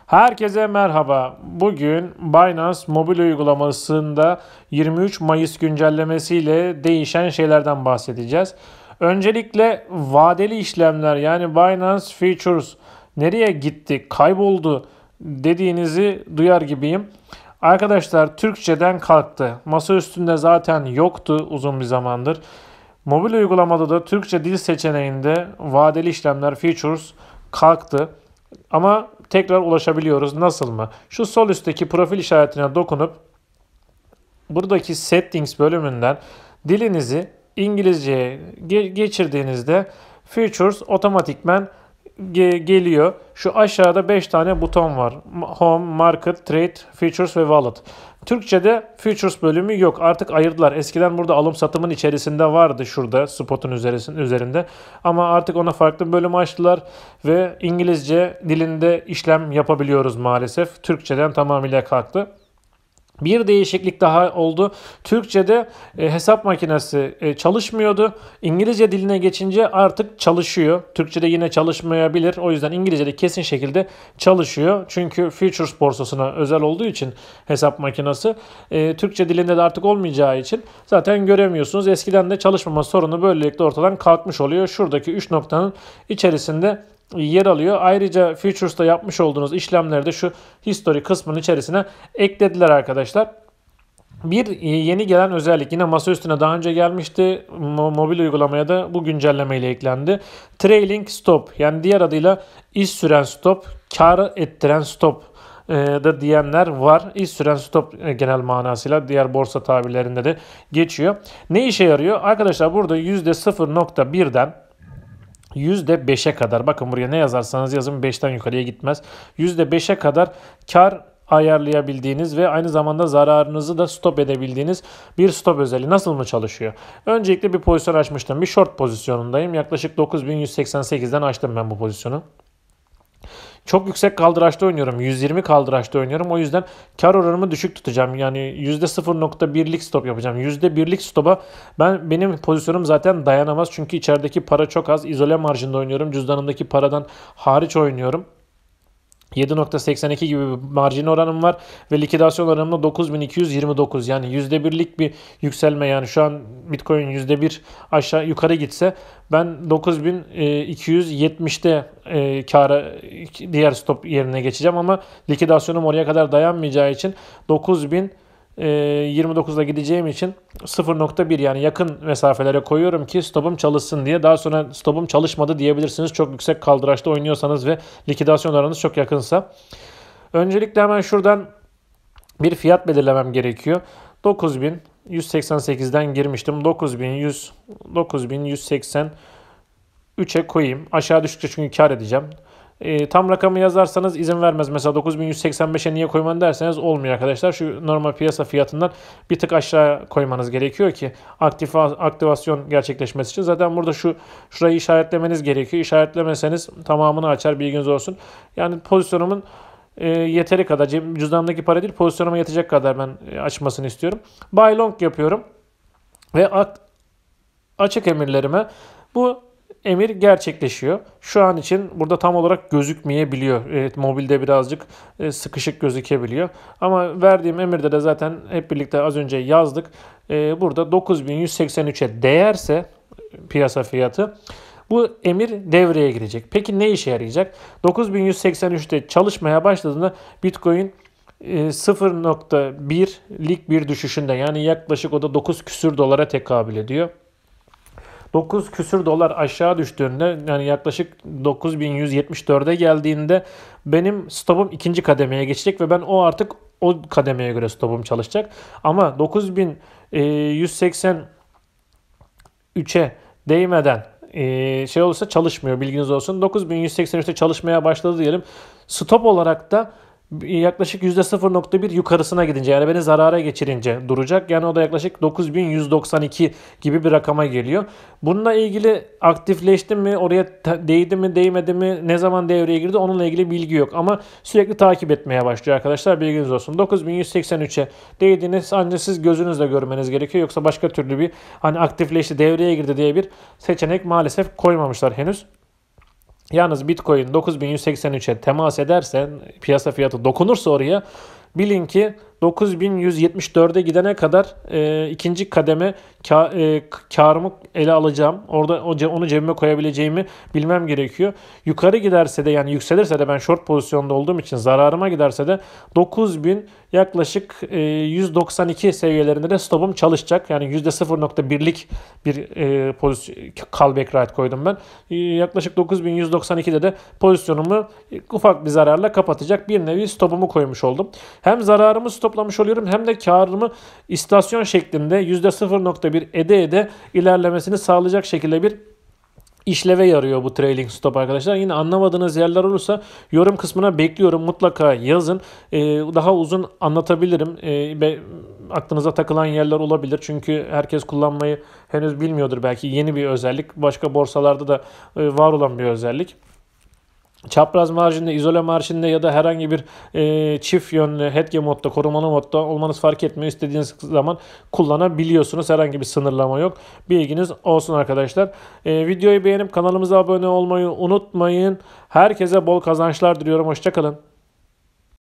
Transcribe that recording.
Herkese merhaba. Bugün Binance mobil uygulamasında 23 Mayıs güncellemesiyle değişen şeylerden bahsedeceğiz. Öncelikle vadeli işlemler yani Binance Futures nereye gitti, kayboldu dediğinizi duyar gibiyim. Arkadaşlar Türkçeden kalktı. Masa üstünde zaten yoktu uzun bir zamandır. Mobil uygulamada da Türkçe dil seçeneğinde vadeli işlemler Futures kalktı. Ama tekrar ulaşabiliyoruz. Nasıl mı? Şu sol üstteki profil işaretine dokunup buradaki Settings bölümünden dilinizi İngilizceye geçirdiğinizde Features otomatikmen geliyor. Şu aşağıda 5 tane buton var. Home, Market, Trade, Features ve Wallet. Türkçe'de Features bölümü yok. Artık ayırdılar. Eskiden burada alım satımın içerisinde vardı şurada spotun üzerinde. Ama artık ona farklı bir bölüm açtılar ve İngilizce dilinde işlem yapabiliyoruz maalesef. Türkçeden tamamıyla kalktı. Bir değişiklik daha oldu. Türkçe'de hesap makinesi çalışmıyordu. İngilizce diline geçince artık çalışıyor. Türkçe'de yine çalışmayabilir. O yüzden İngilizce'de kesin şekilde çalışıyor. Çünkü Futures borsasına özel olduğu için hesap makinesi Türkçe dilinde de artık olmayacağı için zaten göremiyorsunuz. Eskiden de çalışmama sorunu böylelikle ortadan kalkmış oluyor. Şuradaki 3 noktanın içerisinde yer alıyor. Ayrıca Futures'ta yapmış olduğunuz işlemleri de şu history kısmının içerisine eklediler arkadaşlar. Bir yeni gelen özellik yine masa üstüne daha önce gelmişti. Mobil uygulamaya da bu güncelleme ile eklendi. Trailing stop yani diğer adıyla iş süren stop, kar ettiren stop da diyenler var. İş süren stop genel manasıyla diğer borsa tabirlerinde de geçiyor. Ne işe yarıyor? Arkadaşlar burada %0.1'den %5'e kadar, bakın buraya ne yazarsanız yazın 5'ten yukarıya gitmez. %5'e kadar kar ayarlayabildiğiniz ve aynı zamanda zararınızı da stop edebildiğiniz bir stop özelliği. Nasıl mı çalışıyor? Öncelikle bir pozisyon açmıştım. Bir short pozisyonundayım. Yaklaşık 9188'den açtım ben bu pozisyonu. Çok yüksek kaldıraçta oynuyorum. 120 kaldıraçta oynuyorum. O yüzden kar oranımı düşük tutacağım. Yani %0.1'lik stop yapacağım. %1'lik stopa benim pozisyonum zaten dayanamaz. Çünkü içerideki para çok az. İzole marjında oynuyorum. Cüzdanımdaki paradan hariç oynuyorum. 7.82 gibi bir marjin oranım var ve likidasyon oranım da 9229, yani %1'lik bir yükselme. Yani şu an Bitcoin %1 aşağı yukarı gitse ben 9270'te kâra diğer stop yerine geçeceğim ama likidasyonum oraya kadar dayanmayacağı için 9029'da gideceğim için 0.1 yani yakın mesafelere koyuyorum ki stopum çalışsın diye. Daha sonra stopum çalışmadı diyebilirsiniz çok yüksek kaldıraçta oynuyorsanız ve likidasyon oranınız çok yakınsa. Öncelikle hemen şuradan bir fiyat belirlemem gerekiyor. 9188'den girmiştim. 9183'e koyayım. Aşağı düştükçe çünkü kar edeceğim. Tam rakamı yazarsanız izin vermez. Mesela 9185'e niye koyman derseniz olmuyor arkadaşlar. Şu normal piyasa fiyatından bir tık aşağı koymanız gerekiyor ki aktivasyon gerçekleşmesi için. Zaten burada şurayı işaretlemeniz gerekiyor. İşaretlemeseniz tamamını açar, bilginiz olsun. Yani pozisyonumun yeteri kadar, cüzdanımdaki para değil pozisyonuma yetecek kadar ben açmasını istiyorum. Buy long yapıyorum ve açık emirlerime bu emir gerçekleşiyor. Şu an için burada tam olarak gözükmeyebiliyor. Evet, mobilde birazcık sıkışık gözükebiliyor. Ama verdiğim emirde de zaten hep birlikte az önce yazdık. Burada 9183'e değerse piyasa fiyatı bu emir devreye girecek. Peki ne işe yarayacak? 9183'te çalışmaya başladığında Bitcoin 0.1'lik bir düşüşünde, yani yaklaşık o da 9 küsür dolara tekabül ediyor. 9 küsür dolar aşağı düştüğünde, yani yaklaşık 9174'e geldiğinde benim stopum ikinci kademeye geçecek ve ben artık o kademeye göre stopum çalışacak. Ama 9183'e değmeden olursa çalışmıyor, bilginiz olsun. 9183'te çalışmaya başladı diyelim. Stop olarak da yaklaşık %0.1 yukarısına gidince, yani beni zarara geçirince duracak. Yani o da yaklaşık 9192 gibi bir rakama geliyor. Bununla ilgili aktifleşti mi, oraya değdi mi değmedi mi, ne zaman devreye girdi, onunla ilgili bilgi yok. Ama sürekli takip etmeye başlıyor arkadaşlar, bilginiz olsun. 9183'e değdiğiniz ancak siz gözünüzle görmeniz gerekiyor. Yoksa başka türlü bir aktifleşti, devreye girdi diye bir seçenek maalesef koymamışlar henüz. Yalnız Bitcoin 9183'e temas ederse, piyasa fiyatı dokunursa oraya, bilin ki 9174'e gidene kadar ikinci kademe karımı ele alacağım. Orada onu cebime koyabileceğimi bilmem gerekiyor. Yukarı giderse de, yani yükselirse de, ben short pozisyonda olduğum için zararıma giderse de 9000 yaklaşık 192 seviyelerinde de stopum çalışacak. Yani %0.1'lik bir callback rate koydum ben. Yaklaşık 9192'de de pozisyonumu ufak bir zararla kapatacak bir nevi stopumu koymuş oldum. Hem zararımı stoplamış oluyorum hem de karımı istasyon şeklinde %0.1 ede ilerlemesini sağlayacak şekilde bir işleve yarıyor bu trailing stop arkadaşlar. Yine anlamadığınız yerler olursa yorum kısmına bekliyorum. Mutlaka yazın. Daha uzun anlatabilirim. Aklınıza takılan yerler olabilir. Çünkü herkes kullanmayı henüz bilmiyordur belki. Yeni bir özellik. Başka borsalarda da var olan bir özellik. Çapraz marjinde, izole marjinde ya da herhangi bir çift yönlü hedge modda, korumalı modda olmanız fark etmiyor. İstediğiniz zaman kullanabiliyorsunuz. Herhangi bir sınırlama yok. Bilginiz olsun arkadaşlar. Videoyu beğenip kanalımıza abone olmayı unutmayın. Herkese bol kazançlar diliyorum. Hoşça kalın.